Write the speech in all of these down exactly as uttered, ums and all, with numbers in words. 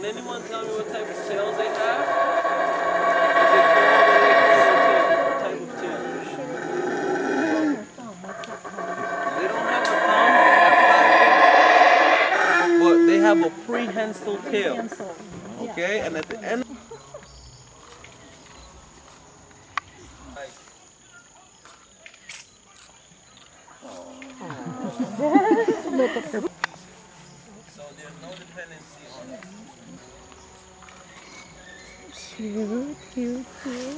Can anyone tell me what type of tails they have? What type of tail? They don't have a thumb, but they have a prehensile tail. Okay, and at the end. So there's no dependency on it. Cute, cute, cute.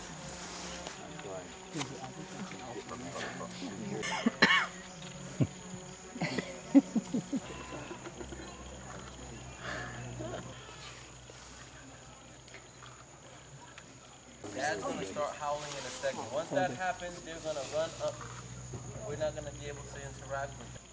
Dad's going to start howling in a second. Once that happens, they're going to run up. We're not going to be able to interact with them.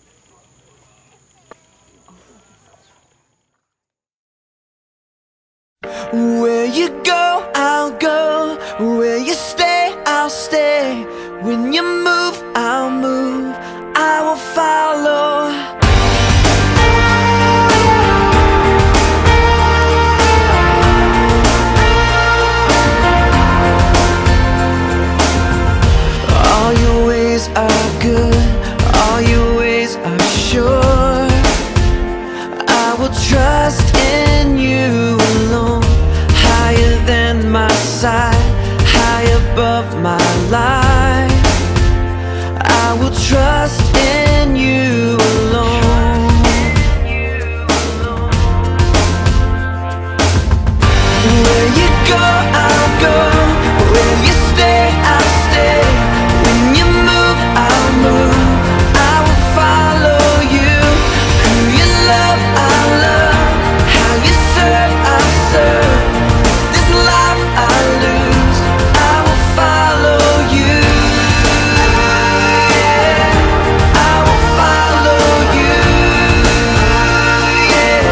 Where you go, I'll go. Where you stay, I'll stay. When you move, I'll move. I will follow. All your ways are good. All your ways are sure. I will trust in you alone. Higher than my sight, high above my life. I will trust in you alone. Where you go, I'll go. Where you stay, I'll stay. When you move, I'll move. I will follow you. Who you love, I'll love. How you serve, I'll serve. This life I lose, I will follow you. Yeah, I will follow you. Yeah.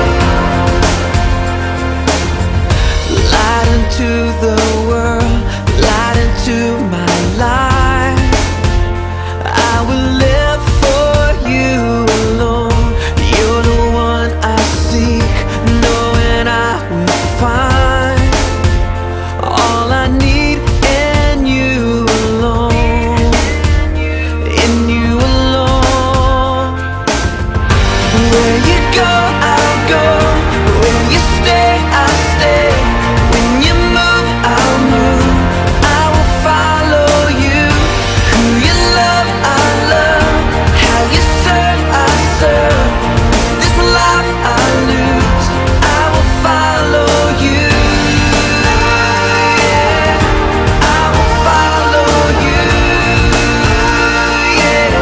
Light into the world, light into my life. I will live for you alone. You're the one I seek, knowing I will find all I need in you alone, in you alone. Where you go, I'll go. Where you stay, I'll stay. When you move, I'll move. I will follow you. Who you love, I love. How you serve, I serve. This life I lose, I will follow you. Yeah, I will follow you. Yeah.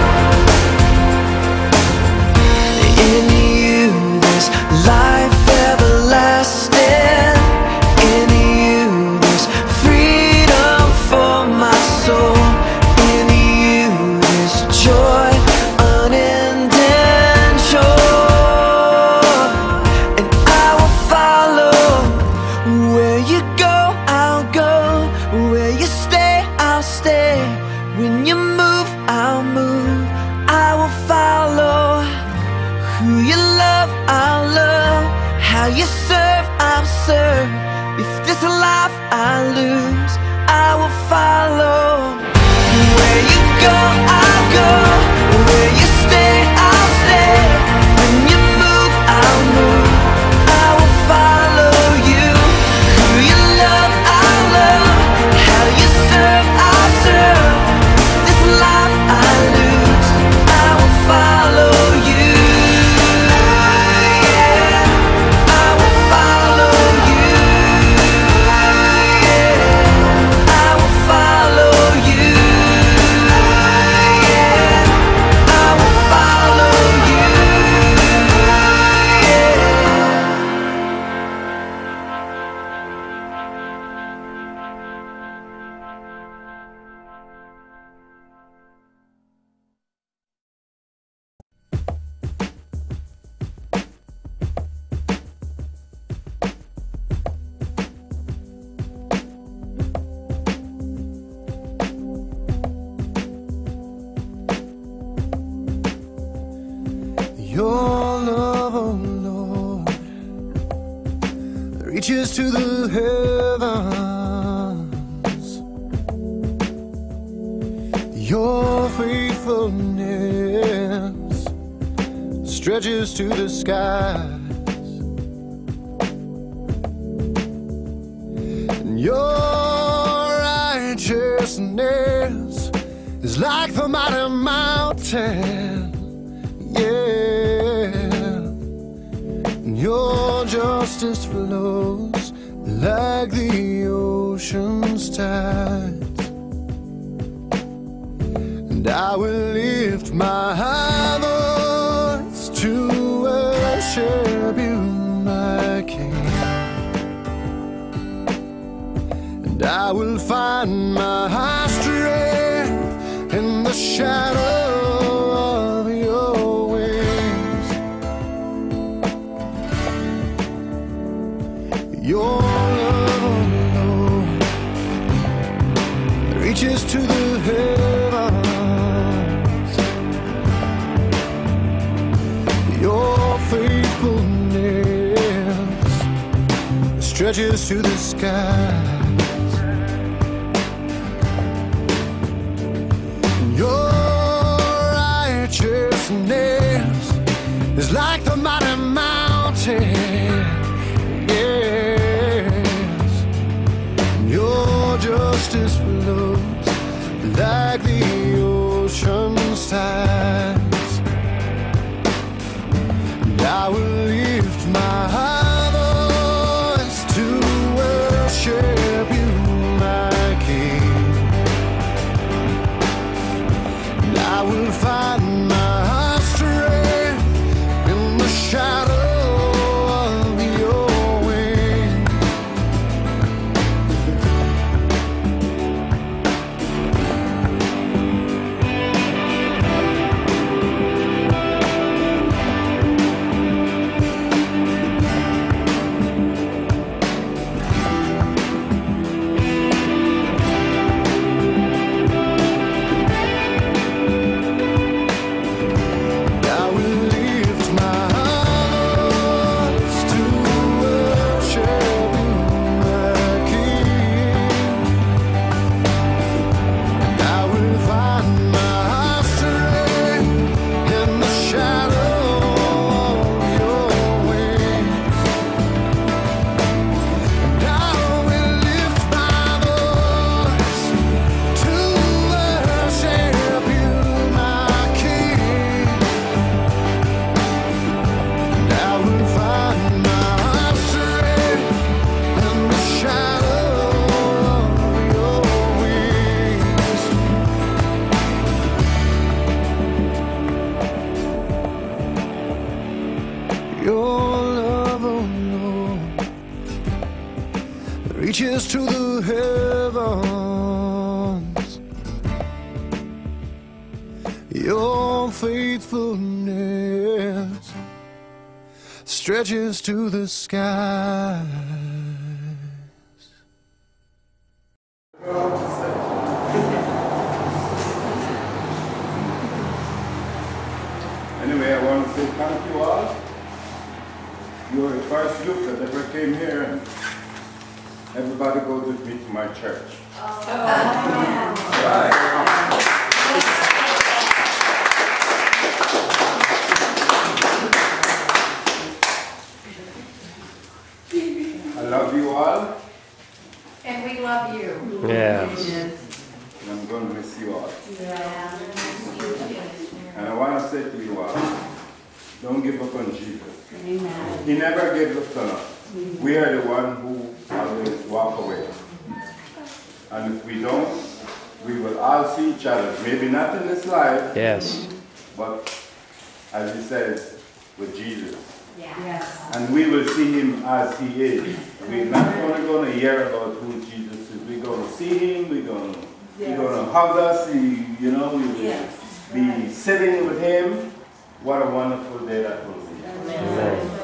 In you there's life everlasting. In you there's freedom for my soul. In you there's joy unending sure. And I will follow. Where you go, I'll go. Where you stay, I'll stay. When you move, I'll move. I will follow. Who you love, I'll love. How you serve, I'll serve. If this life I lose, I will follow. Where you go, I'll go. Where you stay, I'll stay. When you move, I'll move. I will follow you. Who you love, I'll love. How you serve, I'll serve. This life I lose, I will follow you. Yeah, I will follow you. Yeah, I will follow you. Yeah, I will follow reaches to the heavens. Your faithfulness stretches to the skies. And your righteousness is like the mighty mountain. Yeah. And your justice flows like the ocean's tides. And I will lift my voice to worship you, my King. And I will find my strength in the shadow of your wings. Your love, Lord, reaches to the heavens. Your faithfulness stretches to the sky. Your righteousness is like the mighty mountain. Yes. Your justice flows like the ocean's tides. And I will lift my voice to worship you, my King. I will find my strength in the shadow of your wings. Your love, oh Lord, reaches to the heavens. Your faithfulness stretches to the skies. Anyway, I want to say thank you all. You were the first group that ever came here, and everybody goes with me to my church. Oh. Right. I love you all. And we love you. Yeah. And I'm going to miss you all. Yeah. And I want to say to you all, don't give up on Jesus. Amen. He never gives up on us. We are the one who always walk away. And if we don't, we will all see each other. Maybe not in this life. Yes. But as he says, with Jesus. Yeah. Yes. And we will see him as he is. We're not only going to hear about who Jesus is. We're going to see him. We're going to, yes. He's going to hug us. He, you know, we will yes. be sitting with him. What a wonderful day that will be. Amen. Amen.